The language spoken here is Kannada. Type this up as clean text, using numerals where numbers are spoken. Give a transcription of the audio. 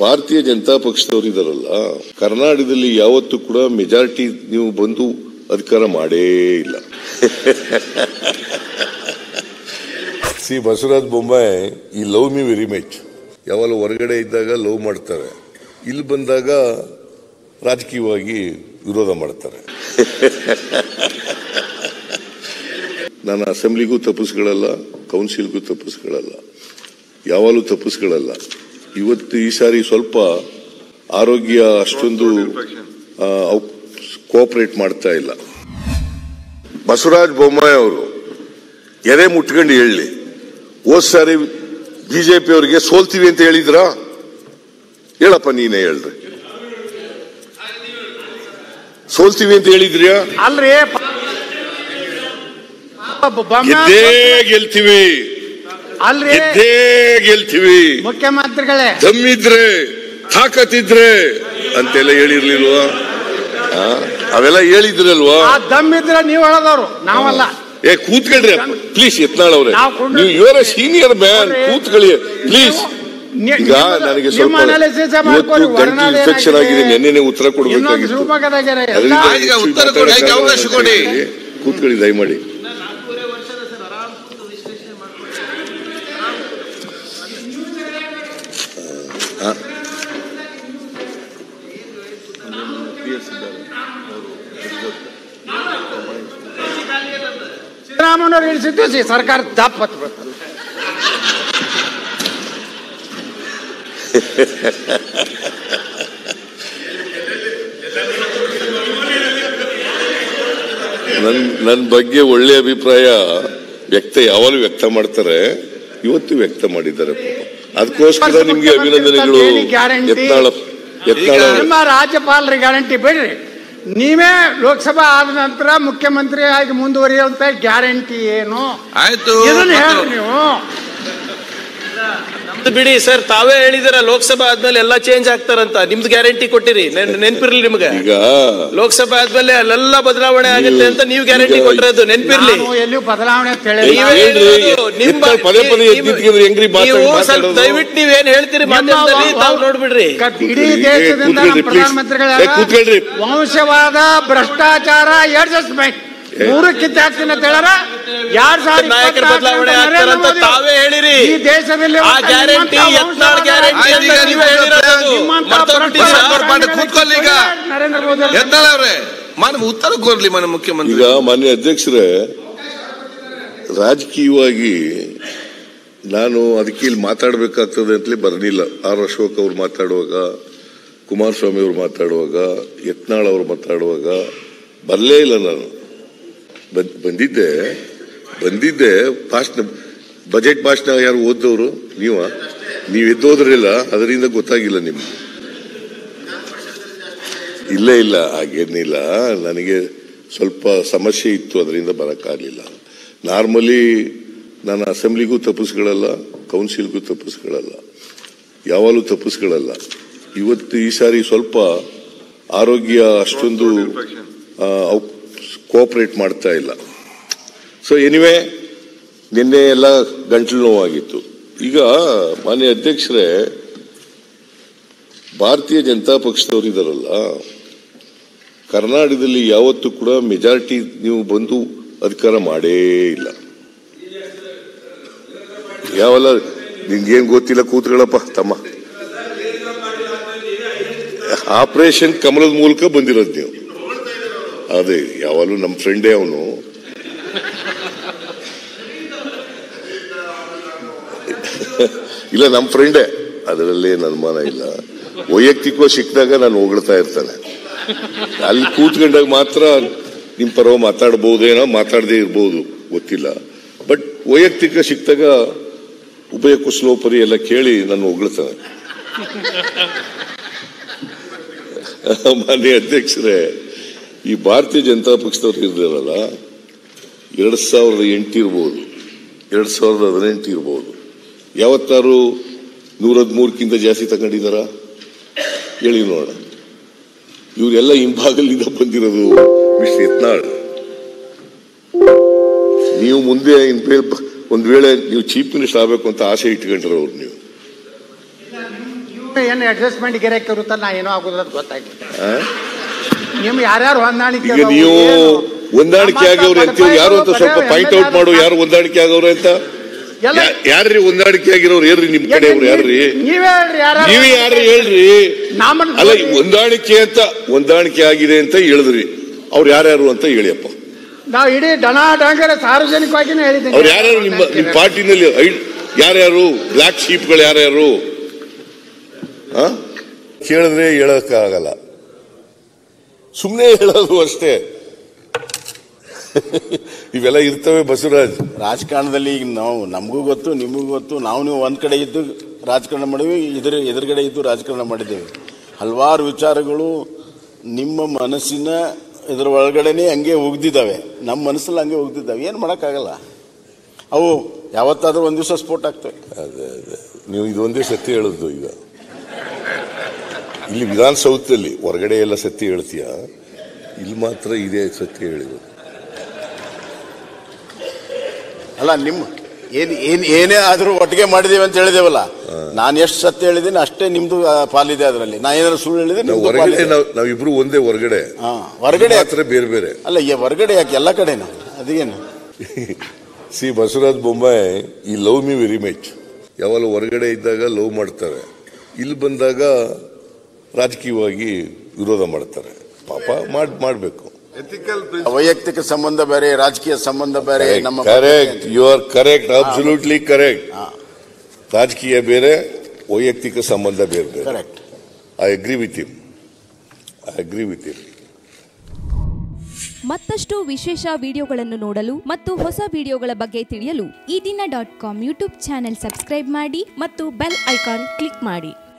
ಭಾರತೀಯ ಜನತಾ ಪಕ್ಷದವರಿದಾರಲ್ಲ, ಕರ್ನಾಟಕದಲ್ಲಿ ಯಾವತ್ತೂ ಕೂಡ ಮೆಜಾರಿಟಿ ನೀವು ಬಂದು ಅಧಿಕಾರ ಮಾಡೇ ಇಲ್ಲ. ಸಿ ಬಸವರಾಜ ಬೊಮ್ಮಾಯಿ ಈ ಲವ್ ಮಿ ವೆರಿ ಮಚ್ ಯಾವಾಗ ಹೊರಗಡೆ ಇದ್ದಾಗ ಲವ್ ಮಾಡ್ತಾರೆ, ಇಲ್ಲಿ ಬಂದಾಗ ರಾಜಕೀಯವಾಗಿ ವಿರೋಧ ಮಾಡ್ತಾರೆ. ನಾನು ಅಸೆಂಬ್ಲಿಗೂ ತಪ್ಪಿಸ್ಕೊಳ್ಳಲ್ಲ, ಕೌನ್ಸಿಲ್ಗೂ ತಪ್ಪಿಸ್ಕೊಳ್ಳಲ್ಲ, ಯಾವಾಗಲೂ ತಪ್ಪಿಸ್ಕೊಳ್ಳಲ್ಲ. ಇವತ್ತು ಈ ಸಾರಿ ಸ್ವಲ್ಪ ಆರೋಗ್ಯ ಅಷ್ಟೊಂದು ಕೋಆಪರೇಟ್ ಮಾಡ್ತಾ ಇಲ್ಲ. ಬಸವರಾಜ ಬೊಮ್ಮಾಯಿ ಅವರು ಎದೆ ಮುಟ್ಕೊಂಡು ಹೇಳಿ, ಹೋದ್ ಸಾರಿ ಬಿಜೆಪಿ ಅವರಿಗೆ ಸೋಲ್ತೀವಿ ಅಂತ ಹೇಳಿದ್ರ? ಹೇಳಪ್ಪ, ನೀನೇ ಹೇಳ್ರಿ. ಸೋಲ್ತೀವಿ ಅಂತ ಹೇಳಿದ್ರಿಯಾ? ಅಲ್ರಿ, ಗೆದ್ದೇ ಗೆಲ್ತೀವಿ, ಅಲ್ರಿ ಗೆದ್ದೇ ಗೆಲ್ತೀವಿ, ಮುಖ್ಯಮಂತ್ರಿಗಳೇ ದಮ್ಮಿದ್ರೆ ತಾಕತ್ತಿದ್ರೆ ಅಂತೆಲ್ಲ ಹೇಳಿರ್ಲಿಲ್ವಾ? ಅವೆಲ್ಲ ಹೇಳಿದ್ರಲ್ವಾ? ದಮ್ಮಿದ್ರೆ ನೀವು ಹೇಳದವ್ರು, ನಾವಲ್ಲ. ಕೂತ್ಕೊಳ್ರಿ ಪ್ಲೀಸ್. ಯತ್ನಾಳ್ ಅವ್ರೆ, ನೀವು ಇವರ ಸೀನಿಯರ್ ಮ್ಯಾನ್, ಕೂತ್ಕೊಳ್ಳಿ ಪ್ಲೀಸ್. ಈಗ ನನಗೆ ಸ್ವಲ್ಪ ಇನ್ಫೆಕ್ಷನ್ ಆಗಿದೆ, ನೆನ್ನೆ ಉತ್ತರ ಕೊಡಬೇಕಾಗಿತ್ತು. ಕೂತ್ಕೊಳ್ಳಿ ದಯಮಾಡಿ. ಸಿದ್ದರಾಮಯ್ಯವ್ರು ಇಳಿಸಿದ್ದು ಸರ್ಕಾರ ದಾಪತ್ ಬರ್ತದೆ. ನನ್ನ ಬಗ್ಗೆ ಒಳ್ಳೆ ಅಭಿಪ್ರಾಯ ಯಾವಾಗಲೂ ವ್ಯಕ್ತ ಮಾಡ್ತಾರೆ, ಇವತ್ತು ವ್ಯಕ್ತ ಮಾಡಿದ್ದಾರೆ. ಅದಕ್ಕೋಸ್ಕರ ನಿಮ್ಗೆ ಅಭಿನಂದನೆಗಳು. ನಿಮ್ಮ ರಾಜ್ಯಪಾಲರ ಗ್ಯಾರಂಟಿ ಬೇಡ್ರಿ, ನೀವೇ ಲೋಕಸಭಾ ಆದ ನಂತರ ಮುಖ್ಯಮಂತ್ರಿ ಆಗಿ ಮುಂದುವರಿಯುವಂತ ಗ್ಯಾರಂಟಿ ಏನು? ಆಯ್ತು, ಇದನ್ನ ಹೇಳಿ ನೀವು. ಬಿಡಿ ಸರ್, ತಾವೇ ಹೇಳಿದಿರ ಲೋಕಸಭಾ ಆದ್ಮೇಲೆ ಎಲ್ಲ ಚೇಂಜ್ ಆಗ್ತಾರಂತ. ನಿಮ್ದು ಗ್ಯಾರಂಟಿ ಕೊಟ್ಟಿರಿ, ನೆನ್ಪಿರ್ಲಿ ನಿಮ್ಗೆ. ಈಗ ಲೋಕಸಭಾ ಆದ್ಮೇಲೆ ಅಲ್ಲೆಲ್ಲ ಬದಲಾವಣೆ ಆಗುತ್ತೆ ಅಂತ ನೀವು ಗ್ಯಾರಂಟಿ ಕೊಟ್ಟಿರೋದು ನೆನ್ಪಿರ್ಲಿ. ಎಲ್ಲಿಯೂ ಬದಲಾವಣೆ ದಯವಿಟ್ಟು ನೀವೇನ್ ಹೇಳ್ತೀರಿ ಮಾಧ್ಯಮದಲ್ಲಿ ತಾವು ನೋಡ್ಬಿಡ್ರಿ. ಇಡೀ ದೇಶದಿಂದ ನಮ್ಮ ಪ್ರಧಾನಮಂತ್ರಿಗಳ ವಂಶವಾದ, ಭ್ರಷ್ಟಾಚಾರ, ಅಡ್ಜಸ್ಟ್ಮೆಂಟ್ ಮೂರಕ್ಕಿಂತ ಹೆಚ್ಚಿನ ತೆಳರ 2000 ನಾಯಕರ ಬದಲಾವಣೆ ಆಗ್ತಾರಂತ ತಾವೇ ಹೇಳಿರಿ. ಈ ದೇಶದಲ್ಲಿ ಆ ಗ್ಯಾರಂಟಿ ಯತ್ನಾಳ್ ಗ್ಯಾರಂಟಿ ಅಂತ ನೀವೇ ಹೇಳಿರೋದು. ಕೂತ್ಕೊಳ್ಳಿ ಈಗ ನರೇಂದ್ರ ಮೋದಿ ಯತ್ನಾಳ್ ಅವರೇ, ಉತ್ತರ ಕೋರ್ಲಿ ಮಾನ್ಯ ಮುಖ್ಯಮಂತ್ರಿ. ಈಗ ಮಾನ್ಯ ಅಧ್ಯಕ್ಷರೇ, ರಾಜಕೀಯವಾಗಿ ನಾನು ಅದಕ್ಕೆ ಇಲ್ಲಿ ಮಾತಾಡಬೇಕಾಗ್ತದೆ ಅಂತಲೇ ಬರಲಿಲ್ಲ. ಆರ್ ಅಶೋಕ್ ಅವ್ರು ಮಾತಾಡುವಾಗ, ಕುಮಾರಸ್ವಾಮಿ ಅವ್ರು ಮಾತಾಡುವಾಗ, ಯತ್ನಾಳ್ ಅವ್ರು ಮಾತಾಡುವಾಗ ಬರಲೇ ಇಲ್ಲ. ನಾನು ಬಂದಿದ್ದೆ ಭಾಷಣ, ಬಜೆಟ್ ಭಾಷಣ ಯಾರು ಓದ್ದವರು? ನೀವು ಎದ್ದೋದ್ರಿಲ್ಲ, ಅದರಿಂದ ಗೊತ್ತಾಗಿಲ್ಲ ನಿಮ್ಗೆ. ಇಲ್ಲ ಹಾಗೇನಿಲ್ಲ, ನನಗೆ ಸ್ವಲ್ಪ ಸಮಸ್ಯೆ ಇತ್ತು, ಅದರಿಂದ ಬರೋಕ್ಕಾಗಲಿಲ್ಲ. ನಾರ್ಮಲಿ ನಾನು ಅಸೆಂಬ್ಲಿಗೂ ತಪ್ಪಿಸ್ಕೊಳ್ಳಲ್ಲ, ಕೌನ್ಸಿಲ್ಗೂ ತಪ್ಪಿಸ್ಕೊಳ್ಳಲ್ಲ, ಯಾವಾಗಲೂ ತಪ್ಪಿಸ್ಕೊಳ್ಳಲ್ಲ. ಇವತ್ತು ಈ ಸಾರಿ ಸ್ವಲ್ಪ ಆರೋಗ್ಯ ಅಷ್ಟೊಂದು ಕೋಆಪರೇಟ್ ಮಾಡ್ತಾ ಇಲ್ಲ. ಸೊ ಎನಿವೆ, ನಿನ್ನೆ ಎಲ್ಲ ಗಂಟಲು ನೋವಾಗಿತ್ತು. ಈಗ ಮಾನ್ಯ ಅಧ್ಯಕ್ಷರೇ, ಭಾರತೀಯ ಜನತಾ ಪಕ್ಷದವರಿದಾರಲ್ಲ, ಕರ್ನಾಟಕದಲ್ಲಿ ಯಾವತ್ತೂ ಕೂಡ ಮೆಜಾರಿಟಿ ನೀವು ಬಂದು ಅಧಿಕಾರ ಮಾಡೇ ಇಲ್ಲ. ಯಾವಲ್ಲ ನಿನ್ಗೇನ್ ಗೊತ್ತಿಲ್ಲ, ಕೂತ್ಗಳಪ್ಪ ತಮ್ಮ. ಆಪರೇಷನ್ ಕಮಲದ ಮೂಲಕ ಬಂದಿರೋದು ನೀವು. ಅದೇ ಯಾವಾಗಲೂ ನಮ್ಮ ಫ್ರೆಂಡೇ ಅವನು. ಇಲ್ಲ, ನಮ್ಮ ಫ್ರೆಂಡೇ, ಅದರಲ್ಲಿ ಏನು ಅನುಮಾನ ಇಲ್ಲ. ವೈಯಕ್ತಿಕವಾಗಿ ಸಿಕ್ಕಿದಾಗ ನಾನು ಹೊಗಳ್ತಾ ಇರ್ತಾನೆ. ಅಲ್ಲಿ ಕೂತ್ಕೊಂಡಾಗ ಮಾತ್ರ ನಿಮ್ಮ ಪರವಾಗಿ ಮಾತಾಡ್ಬೋದೇನೋ, ಮಾತಾಡದೇ ಇರ್ಬೋದು, ಗೊತ್ತಿಲ್ಲ. ಬಟ್ ವೈಯಕ್ತಿಕ ಸಿಕ್ಕಿದಾಗ ಉಭಯ ಕುಶಲೋಪರಿ ಎಲ್ಲ ಕೇಳಿ ನಾನು ಹೊಗಳ್ತಾನೆ. ಮಾನ್ಯ ಅಧ್ಯಕ್ಷರೇ, ಈ ಭಾರತೀಯ ಜನತಾ ಪಕ್ಷದವ್ರು ಇರ್ದಿರಲ್ಲ, 2008 ಇರ್ಬೋದು, 2018 ಇರ್ಬೋದು, ಯಾವತ್ತಾರು 113ಕ್ಕಿಂತ ಜಾಸ್ತಿ ತಗೊಂಡಿದಾರ ಹೇಳಿ ನೋಡೋಣ. ಇವರೆಲ್ಲ ಹಿಂಭಾಗಲಿಂದ ಬಂದಿರೋದು. ಮಿಸ್ಟರ್ ಯತ್ನಾಳ್, ನೀವು ಮುಂದೆ ಒಂದ್ ವೇಳೆ ನೀವು ಚೀಫ್ ಮಿನಿಸ್ಟರ್ ಆಗಬೇಕು ಅಂತ ಆಸೆ ಇಟ್ಕೊಂಡ್ರವ್ರು ನೀವು. ಏನು ಅಡ್ಜಸ್ಟ್ಮೆಂಟ್ ಗಿರಕ್ಕೆ ಇರುತ್ತಲ್ಲ ನಾ ಏನೋ ಆಗೋದ್ರ ಗೊತ್ತಾಗಿತ್ತು. ನಿಮ್ ಯಾರ್ಯಾರು ಹೊಂದಾಣಿಕೆ ಈಗ ನೀವು ಹೊಂದಾಣಿಕೆ ಆಗವ್ರು ಅಂತೀವಿ, ಯಾರು ಅಂತ ಸ್ವಲ್ಪ ಪಾಯಿಂಟ್ ಔಟ್ ಮಾಡು. ಯಾರು ಹೊಂದಾಣಿಕೆ ಆಗವ್ರು ಅಂತ? ಯಾರ್ರಿ ಹೊಂದಾಣಿಕೆ ಆಗಿರೋರು? ಏನ್ರಿ ನಿಮ್ ಕಡೆಯವ್ರು? ಯಾರ್ರಿ ನೀವೇ? ಯಾರ್ರಿ ಹೇಳ್ರಿ? ಅಲ್ಲ, ಹೊಂದಾಣಿಕೆ ಆಗಿದೆ ಅಂತ ಹೇಳಿದ್ರಿ. ಅವ್ರು ಯಾರ್ಯಾರು ಅಂತ ಹೇಳಿಯಪ್ಪ. ನಾವು ಇಡೀ ಡಣ ಡಂಗರ ಸಾರ್ವಜನಿಕವಾಗಿನೇ ಹೇಳಿದ್ದೀನಿ. ಅವ್ರು ಯಾರ್ಯಾರು ನಿಮ್ಮ ಪಾರ್ಟಿನಲ್ಲಿ? ಯಾರ್ಯಾರು ಬ್ಲಾಕ್ ಶೀಪ್ಗಳು ಯಾರ್ಯಾರು? ಕೇಳಿದ್ರೆ ಹೇಳಕ್ಕಾಗಲ್ಲ, ಸುಮ್ಮನೆ ಹೇಳೋದು ಅಷ್ಟೇ. ಇವೆಲ್ಲ ಇರ್ತವೆ ಬಸವರಾಜ್. ರಾಜಕಾರಣದಲ್ಲಿ ಈಗ ನಾವು, ನಮಗೂ ಗೊತ್ತು, ನಿಮಗೂ ಗೊತ್ತು, ನೀವು ಒಂದ್ ಕಡೆ ಇದ್ದು ರಾಜಕಾರಣ ಮಾಡಿದ್ವಿ, ಎದುರುಗಡೆ ಇದ್ದು ರಾಜಕಾರಣ ಮಾಡಿದ್ದೇವೆ. ಹಲವಾರು ವಿಚಾರಗಳು ನಿಮ್ಮ ಮನಸ್ಸಿನ ಇದರ ಒಳಗಡೆನೆ ಹಂಗೆ ಉಗ್ದಿದ್ದಾವೆ, ನಮ್ಮ ಮನಸ್ಸಲ್ಲಿ ಹಂಗೆ ಉಗ್ದಿದ್ದಾವೆ. ಏನು ಮಾಡೋಕ್ಕಾಗಲ್ಲ, ಅವು ಯಾವತ್ತಾದ್ರೂ ಒಂದ್ ದಿವಸ ಸ್ಫೋಟ ಆಗ್ತವೆ. ಅದೇ ನೀವು ಇದೊಂದೇ ಸತ್ಯ ಹೇಳುದು. ಈಗ ಇಲ್ಲಿ ವಿಧಾನಸೌಧದಲ್ಲಿ ಹೊರಗಡೆ ಎಲ್ಲ ಸತ್ಯ ಹೇಳ್ತೀಯ, ಇಲ್ಲಿ ಮಾತ್ರ ಇದೇ ಸತ್ಯ ಹೇಳಿದ್ರು. ಅಲ್ಲ, ನಿಮ್ಮ ಏನೇ ಆದ್ರೂ ಒಟ್ಟಿಗೆ ಮಾಡಿದೇವೆ ಅಂತ ಹೇಳಿದೇವಲ್ಲ. ನಾನು ಎಷ್ಟು ಸತ್ಯ ಹೇಳಿದ್ದೀನಿ ಅಷ್ಟೇ ನಿಮ್ದು ಪಾಲಿದೆ ಅದರಲ್ಲಿ. ನಾ ಏನಾದ್ರು ಸುಳ್ಳು ಹೇಳಿದ್ರೆ ನಾವಿಬ್ರು ಒಂದೇ. ಹೊರಗಡೆ ಮಾತ್ರ ಬೇರೆ ಬೇರೆ ಅಲ್ಲ. ಹೊರಗಡೆ ಯಾಕೆ? ಎಲ್ಲ ಕಡೆನೂ ಅದೇನು. ಸಿ ಬಸವರಾಜ್ ಬೊಮ್ಮಾಯಿ ಈ ಲವ್ ಮಿ ವೆರಿ ಮಚ್. ಯಾವಾಗ ಹೊರಗಡೆ ಇದ್ದಾಗ ಲವ್ ಮಾಡ್ತಾರೆ, ಇಲ್ಲಿ ಬಂದಾಗ ರಾಜಕೀಯವಾಗಿ ವಿರೋಧ ಮಾಡ್ತಾರೆ. ಪಾಪ ಮಾಡಬೇಕು. ವೈಯಕ್ತಿಕ ಸಂಬಂಧ ಬೇರೆ, ರಾಜಕೀಯ ಸಂಬಂಧ ಬೇರೆ. ನಮ್ಮ correct, you are correct, absolutely correct. ರಾಜಕೀಯ ಬೇರೆ, ವೈಯಕ್ತಿಕ ಸಂಬಂಧ ಬೇರೆ ಬೇರೆ. Correct. I agree with him. ಮತ್ತಷ್ಟು ವಿಶೇಷ ವಿಡಿಯೋಗಳನ್ನು ನೋಡಲು ಮತ್ತು ಹೊಸ ವಿಡಿಯೋಗಳ ಬಗ್ಗೆ ತಿಳಿಯಲು ಈ ದಿನ .com ಯೂಟ್ಯೂಬ್ ಚಾನೆಲ್ ಸಬ್ಸ್ಕ್ರೈಬ್ ಮಾಡಿ ಮತ್ತು ಬೆಲ್ ಐಕಾನ್ ಕ್ಲಿಕ್ ಮಾಡಿ.